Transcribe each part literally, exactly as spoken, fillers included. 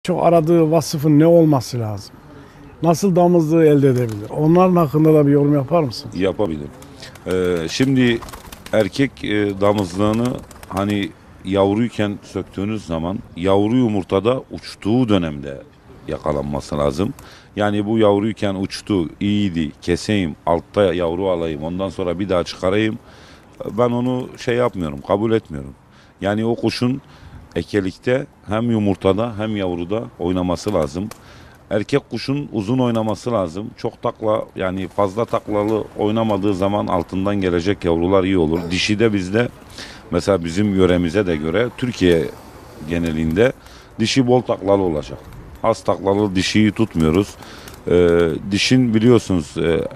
Çok aradığı vasıfın ne olması lazım? Nasıl damızlığı elde edebilir? Onların hakkında da bir yorum yapar mısın? Yapabilir. Ee, şimdi erkek e, damızlığını hani yavruyken söktüğünüz zaman yavru yumurtada uçtuğu dönemde yakalanması lazım. Yani bu yavruyken uçtu, iyiydi, keseyim, altta yavru alayım, ondan sonra bir daha çıkarayım. Ben onu şey yapmıyorum, kabul etmiyorum. Yani o kuşun ekelikte hem yumurtada hem yavruda oynaması lazım. Erkek kuşun uzun oynaması lazım. Çok takla, yani fazla taklalı oynamadığı zaman altından gelecek yavrular iyi olur. Dişi de bizde mesela bizim yöremize de göre Türkiye genelinde dişi bol taklalı olacak. Az taklalı dişiyi tutmuyoruz. Ee, dişin biliyorsunuz e, e,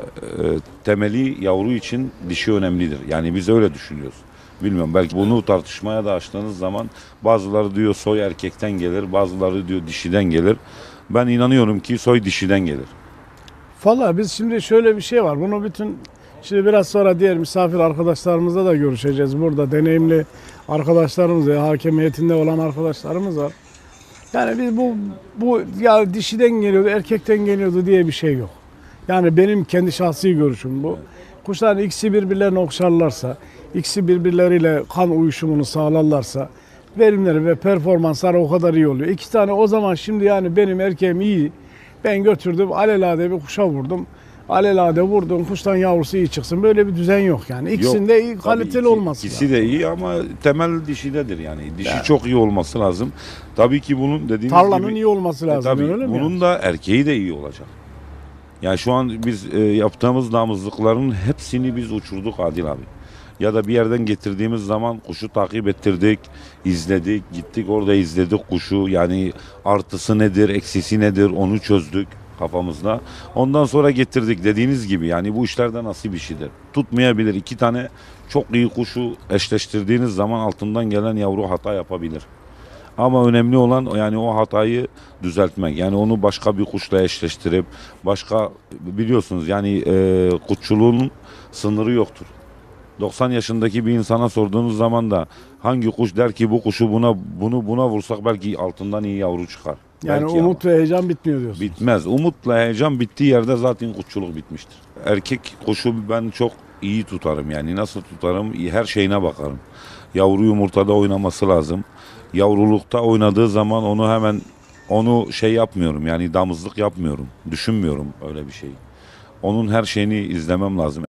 temeli yavru için dişi önemlidir. Yani biz öyle düşünüyoruz. Bilmiyorum, belki bunu tartışmaya da açtığınız zaman bazıları diyor soy erkekten gelir, bazıları diyor dişiden gelir. Ben inanıyorum ki soy dişiden gelir. Valla biz şimdi şöyle bir şey var. Bunu bütün şimdi biraz sonra diğer misafir arkadaşlarımızla da görüşeceğiz. Burada deneyimli arkadaşlarımız, ya, hakemiyetinde olan arkadaşlarımız var. Yani biz bu bu ya dişiden geliyordu, erkekten geliyordu diye bir şey yok. Yani benim kendi şahsi görüşüm bu. Kuşların ikisi birbirlerine okşarlarsa, ikisi birbirleriyle kan uyuşumunu sağlarlarsa verimleri ve performansları o kadar iyi oluyor. İki tane o zaman şimdi yani benim erkeğim iyi. Ben götürdüm alelade bir kuşa vurdum. Alelade vurdum kuştan yavrusu iyi çıksın. Böyle bir düzen yok yani. İkisinde iyi, kaliteli iki, olması İkisi lazım. de iyi ama temel dişidedir yani. Dişi Yani. çok iyi olması lazım. Tabii ki bunun dediğiniz Tarlanın gibi iyi olması e, lazım. tabii öyle mi bunun yani? da erkeği de iyi olacak. Yani şu an biz e, yaptığımız damızlıkların hepsini biz uçurduk Adil abi. Ya da bir yerden getirdiğimiz zaman kuşu takip ettirdik, izledik, gittik orada izledik kuşu. Yani artısı nedir, eksisi nedir onu çözdük kafamızda. Ondan sonra getirdik dediğiniz gibi, yani bu işlerde nasıl bir şeydir. Tutmayabilir. İki tane çok iyi kuşu eşleştirdiğiniz zaman altından gelen yavru hata yapabilir. Ama önemli olan yani o hatayı düzeltmek. Yani onu başka bir kuşla eşleştirip başka, biliyorsunuz yani e, kuşçuluğun sınırı yoktur. doksan yaşındaki bir insana sorduğunuz zaman da hangi kuş der ki bu kuşu buna bunu buna vursak belki altından iyi yavru çıkar. Yani Belki umut ama ve heyecan bitmiyor diyorsun. bitmez. Umutla heyecan bittiği yerde zaten kuşçuluk bitmiştir. Erkek kuşu ben çok iyi tutarım, yani nasıl tutarım? Her şeyine bakarım. Yavru yumurtada oynaması lazım. Yavrulukta oynadığı zaman onu hemen onu şey yapmıyorum, yani damızlık yapmıyorum. Düşünmüyorum öyle bir şey. Onun her şeyini izlemem lazım.